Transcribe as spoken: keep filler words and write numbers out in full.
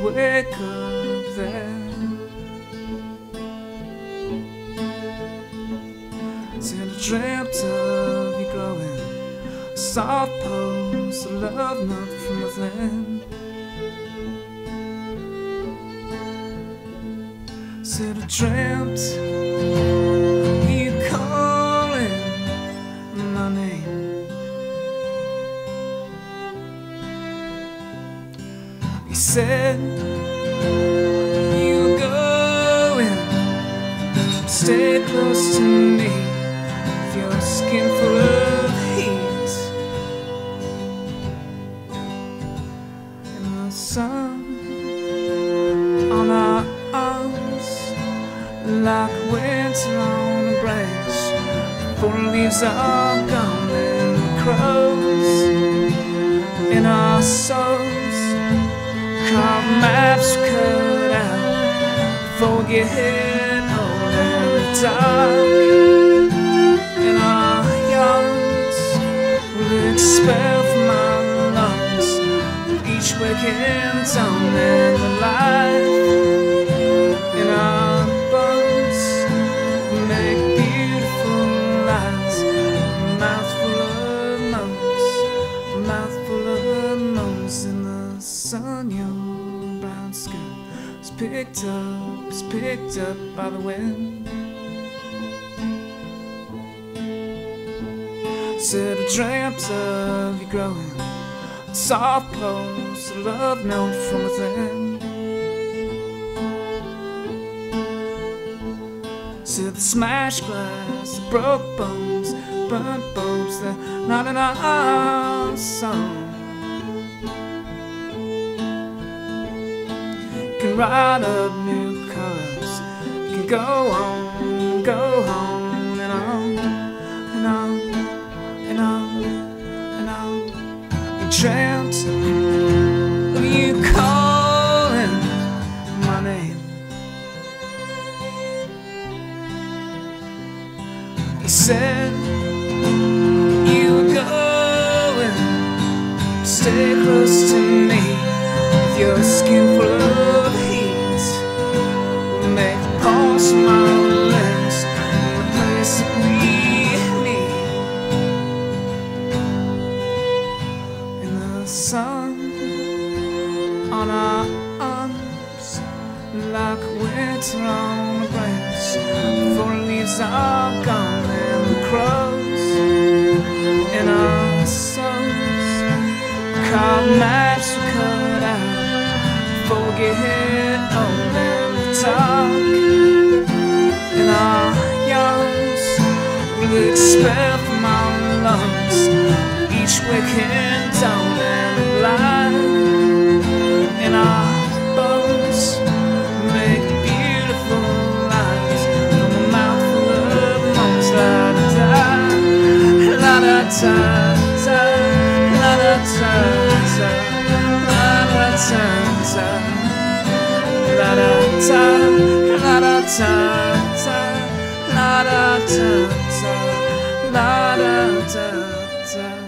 wake up there. Said I dreamt of you growing a soft pose of love, not from within. Said I dreamt of you calling my name. You said you were going, stay close to me, with your skin full of heat, and the sun on our arms like winter on a branch. Full leaves are gone and the crows in our souls, carved maps cut out before we get hit old and dark. In our yards we'll expel from our lungs each waking dawn and the life in our bones. We make beautiful lies, a mouthful of moans, a mouthful of moans. In the sun your brown skin is picked up, is picked up by the wind. Said I dreamt of you growing a soft pose of love known from within. Said the smashed glass, the broke bones, burnt bones, they're not in our song. You can write up new colors, you can go on, go on and on and on and on and on. You dreamt of you calling my name. You said you were going, stay close to me, with your skin full of heat. We'll make the pulse from our lips in the place that we need. In the sun on our arms like winter on a branch. Four leaves are gone and the crows in our souls, carved maps we cut out before we get hit old and dark. In our yards we'll expel from our lungs each waking dawn and light. In our bones make beautiful lies from a mouthful of moans. La da da, la da da da, la da da da, la da da da, la da da, la da da da, la da da da, la da da da.